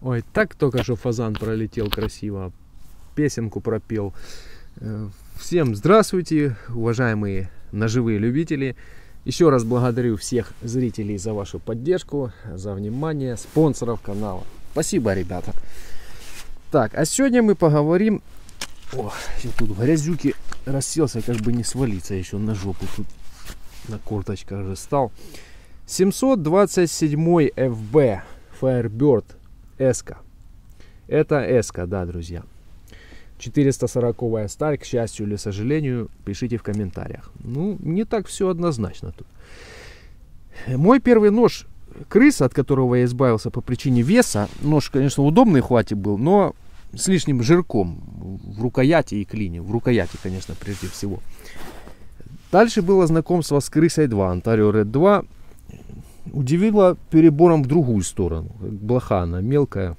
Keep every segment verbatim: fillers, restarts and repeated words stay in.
Ой, так только что фазан пролетел красиво, песенку пропел. Всем здравствуйте, уважаемые ножевые любители. Еще раз благодарю всех зрителей за вашу поддержку, за внимание, спонсоров канала. Спасибо, ребята. Так, а сегодня мы поговорим... О, я тут в грязюке расселся, как бы не свалиться еще на жопу. Тут на корточках же стал. семьсот двадцать семь эф бэ Firebird эска. Это эска, да, друзья. четыреста сороковая сталь, к счастью или сожалению, пишите в комментариях. Ну, не так все однозначно тут. Мой первый нож крыс, от которого я избавился по причине веса. Нож, конечно, удобный в хвате был, но с лишним жирком в рукояти и клине. В рукояти, конечно, прежде всего. Дальше было знакомство с крысой два, Ontario Red два. Удивило перебором в другую сторону. Блоха она мелкая.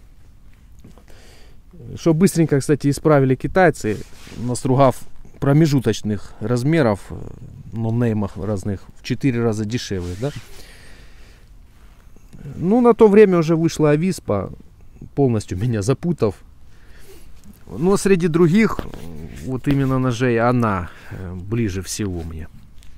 Что быстренько, кстати, исправили китайцы, настругав промежуточных размеров, нонеймах разных, в четыре раза дешевле, да? Ну, на то время уже вышла Ависпа, полностью меня запутав. Но среди других, вот именно ножей, она ближе всего мне.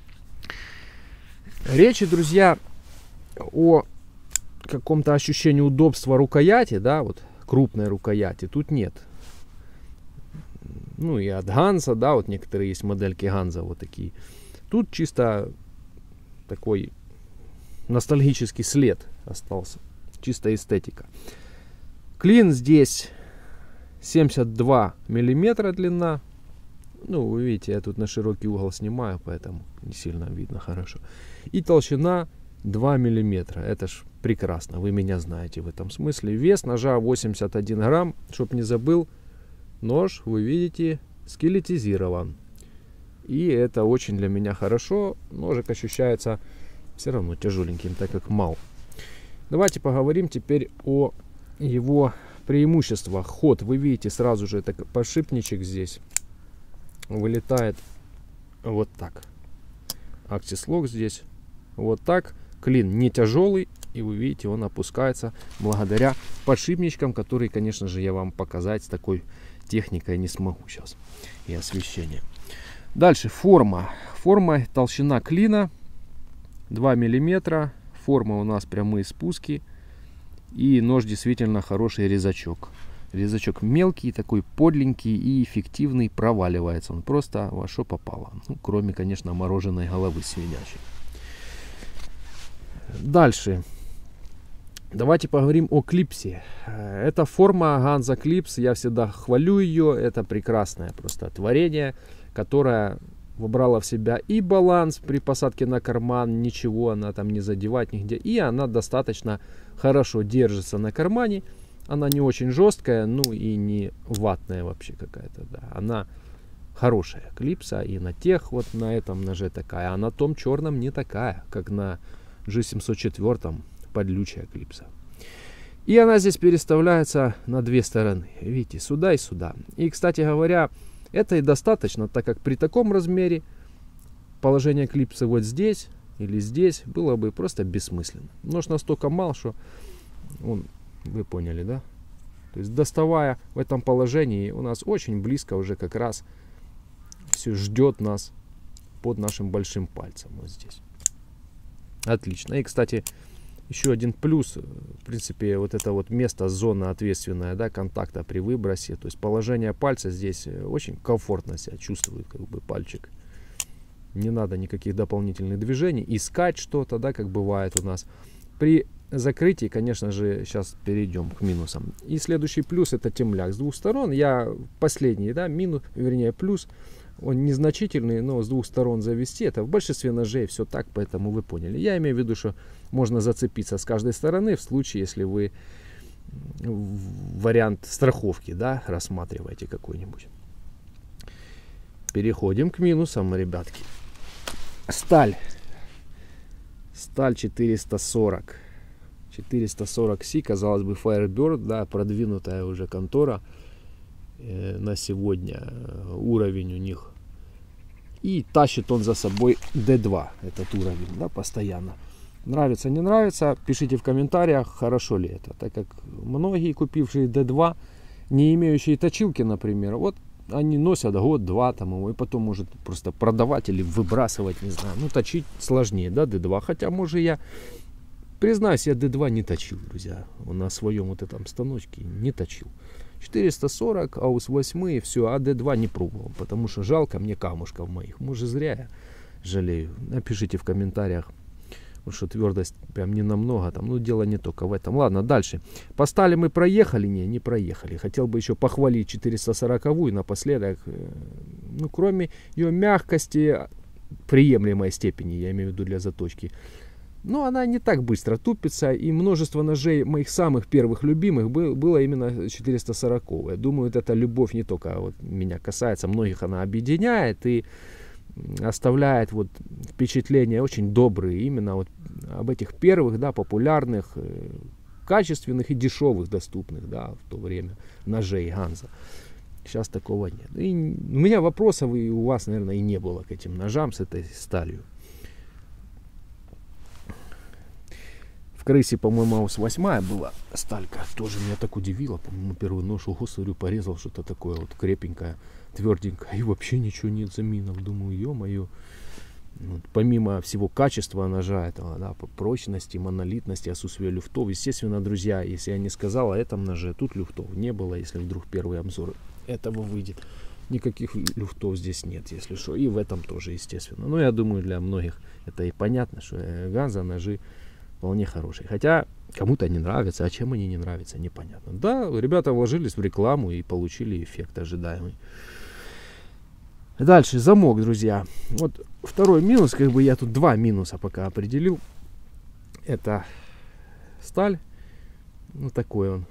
Речи, друзья, о каком-то ощущении удобства рукояти, да, вот крупной рукояти, тут нет. Ну и от Ганза, да, вот некоторые есть модельки Ганза вот такие. Тут чисто такой ностальгический след остался, чисто эстетика. Клин здесь семьдесят два миллиметра длина. Ну, вы видите, я тут на широкий угол снимаю, поэтому не сильно видно хорошо. И толщина два миллиметра. Это ж прекрасно, вы меня знаете в этом смысле. Вес ножа восемьдесят один грамм, чтоб не забыл. Нож, вы видите, скелетизирован. И это очень для меня хорошо. Ножик ощущается все равно тяжеленьким, так как мал. Давайте поговорим теперь о его преимуществах. Ход, вы видите, сразу же это подшипничек здесь вылетает вот так. Аксис-лок здесь вот так. Клин не тяжелый, и вы видите, он опускается благодаря подшипничкам, которые, конечно же, я вам показать с такой техникой не смогу сейчас. И освещение. Дальше форма. Форма, толщина клина два миллиметра. Форма у нас прямые спуски. И нож действительно хороший резачок. Резачок мелкий, такой подленький и эффективный, проваливается. Он просто во что попало. Ну, кроме, конечно, мороженой головы свинячей. Дальше. Давайте поговорим о клипсе. Это форма Ганза Clips. Я всегда хвалю ее. Это прекрасное просто творение, которое вобрала в себя и баланс при посадке на карман. Ничего она там не задевает нигде. И она достаточно хорошо держится на кармане. Она не очень жесткая, ну и не ватная вообще какая-то. Да. Она хорошая клипса. И на тех, вот на этом ноже такая. А на том черном не такая, как на джи семьсот четыре, подлючая клипса. И она здесь переставляется на две стороны. Видите, сюда и сюда. И, кстати говоря, это и достаточно, так как при таком размере положение клипсы вот здесь или здесь было бы просто бессмысленно. Нож настолько мал, что он, вы поняли, да? То есть, доставая в этом положении, у нас очень близко уже как раз все ждет нас под нашим большим пальцем вот здесь. Отлично. И, кстати, еще один плюс, в принципе, вот это вот место, зона ответственная, да, контакта при выбросе. То есть положение пальца здесь очень комфортно себя чувствует, как бы пальчик. Не надо никаких дополнительных движений, искать что-то, да, как бывает у нас. При закрытии, конечно же, сейчас перейдем к минусам. И следующий плюс — это темляк с двух сторон. Я последний, да, минус, вернее, плюс. Он незначительный, но с двух сторон завести. Это в большинстве ножей все так, поэтому вы поняли. Я имею в виду, что можно зацепиться с каждой стороны в случае, если вы вариант страховки, да, рассматриваете какой-нибудь. Переходим к минусам, ребятки. Сталь. Сталь четыреста сорок. четыреста сорок си, казалось бы, Firebird, да, продвинутая уже контора. На сегодня уровень у них, и тащит он за собой дэ два, этот уровень, да, постоянно. Нравится, не нравится, пишите в комментариях, хорошо ли это. Так как многие, купившие дэ два, не имеющие точилки, например, вот они носят год-два там его, и потом может просто продавать или выбрасывать, не знаю. Ну, точить сложнее, да, дэ два. Хотя, может, я, признаюсь, я дэ два не точил, друзья. На своем вот этом станочке не точил. четыреста сорок, аус восемь, все, а дэ два не пробовал, потому что жалко мне камушков моих. Может, зря я жалею. Напишите в комментариях. Потому что твердость прям не намного там. Ну, дело не только в этом. Ладно, дальше. По стали мы проехали? Не, не проехали. Хотел бы еще похвалить четыреста сороковую напоследок. Ну, кроме ее мягкости, приемлемой степени, я имею в виду для заточки. Но она не так быстро тупится. И множество ножей моих самых первых любимых было именно четыреста сороковая. Думаю, эта любовь не только вот меня касается. Многих она объединяет и оставляет вот впечатления очень добрые именно вот об этих первых, да, популярных, качественных и дешевых, доступных, да, в то время ножей Ганза. Сейчас такого нет. И у меня вопросов и у вас, наверное, и не было к этим ножам с этой сталью. В крысе, по-моему, аус восемь была сталька. Тоже меня так удивило. По-моему, первый нож, ого, смотрю, порезал что-то такое вот крепенькое, тверденькое. И вообще ничего нет заминов. Думаю, ё-моё. Вот, помимо всего качества ножа этого, да, прочности, монолитности, отсутствия люфтов. Естественно, друзья, если я не сказал о этом ноже, тут люфтов не было, если вдруг первый обзор этого выйдет. Никаких люфтов здесь нет, если что. И в этом тоже, естественно. Но я думаю, для многих это и понятно, что Ганза ножи вполне хорошие. Хотя кому-то не нравится, а чем они не нравятся, непонятно. Да, ребята вложились в рекламу и получили эффект ожидаемый. Дальше замок, друзья. Вот второй минус, как бы я тут два минуса пока определил. Это сталь. Ну, такой он.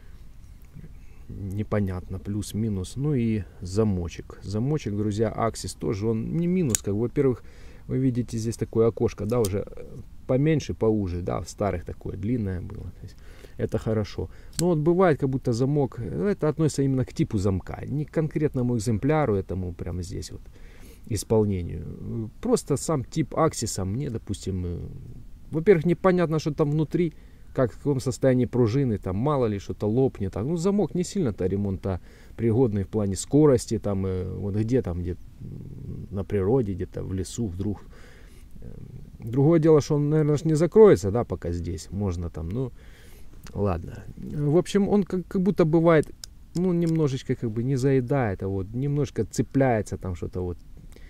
Непонятно, плюс-минус. Ну и замочек. Замочек, друзья, Аксис тоже, он не минус. Как, во-первых, вы видите здесь такое окошко, да, уже поменьше, поуже, да, в старых такое длинное было. То есть это хорошо. Но вот бывает, как будто замок, это относится именно к типу замка, не к конкретному экземпляру этому прямо здесь вот исполнению. Просто сам тип Аксиса мне, допустим, во-первых, непонятно, что там внутри, как в каком состоянии пружины, там мало ли что-то лопнет. Ну, замок не сильно-то ремонта пригодный в плане скорости, там вот где там, где на природе, где-то в лесу вдруг. Другое дело, что он, наверное, не закроется, да, пока здесь можно там, ну, ладно. В общем, он как, как будто бывает, ну, немножечко как бы не заедает, а вот немножко цепляется там что-то вот.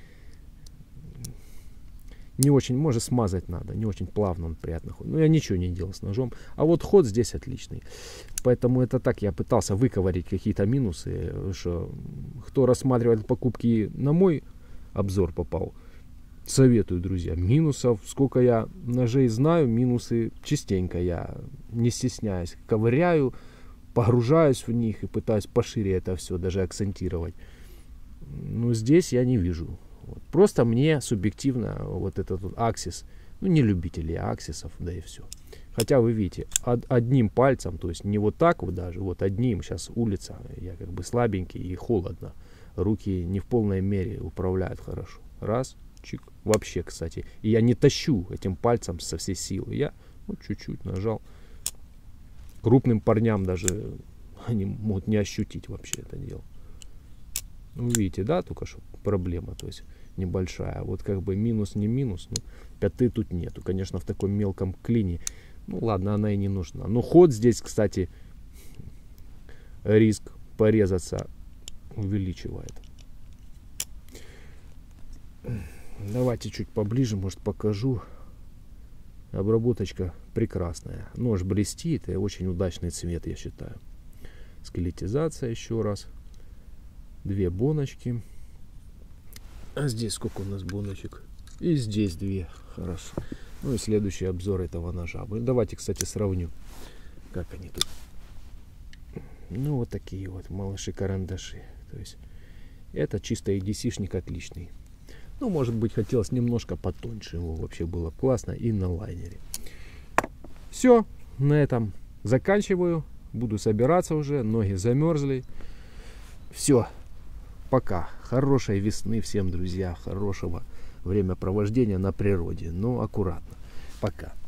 Не очень, может, смазать надо, не очень плавно он приятно ходит. Но я ничего не делал с ножом. А вот ход здесь отличный. Поэтому это так, я пытался выковырять какие-то минусы. Что, кто рассматривает покупки на мой обзор попал, советую, друзья. Минусов, сколько я ножей знаю, минусы частенько я, не стесняюсь, ковыряю, погружаюсь в них и пытаюсь пошире это все даже акцентировать. Но здесь я не вижу. Вот. Просто мне субъективно вот этот вот Аксис, ну не любители Аксисов, да и все. Хотя вы видите, од, одним пальцем, то есть не вот так вот даже, вот одним, сейчас улица, я как бы слабенький и холодно. Руки не в полной мере управляют хорошо. Раз, чик, вообще, кстати. И я не тащу этим пальцем со всей силы. Я вот чуть-чуть нажал. Крупным парням даже они могут не ощутить вообще это дело. Ну, видите, да, только что проблема, то есть небольшая. Вот как бы минус не минус, ну, пяты тут нету. Конечно, в таком мелком клине, ну ладно, она и не нужна. Но ход здесь, кстати, риск порезаться увеличивает. Давайте чуть поближе, может, покажу. Обработочка прекрасная. Нож блестит, и очень удачный цвет, я считаю. Скелетизация еще раз. Две боночки. А здесь сколько у нас боночек? И здесь две. Хорошо. Ну и следующий обзор этого ножа. Давайте, кстати, сравню, как они тут. Ну вот такие вот малыши-карандаши. То есть это чисто эй ди си-шник отличный. Ну, может быть, хотелось немножко потоньше. Его вообще было классно. И на лайнере. Все. На этом заканчиваю. Буду собираться уже. Ноги замерзли. Все. Пока. Хорошей весны всем, друзья. Хорошего времяпровождения на природе. Но аккуратно. Пока.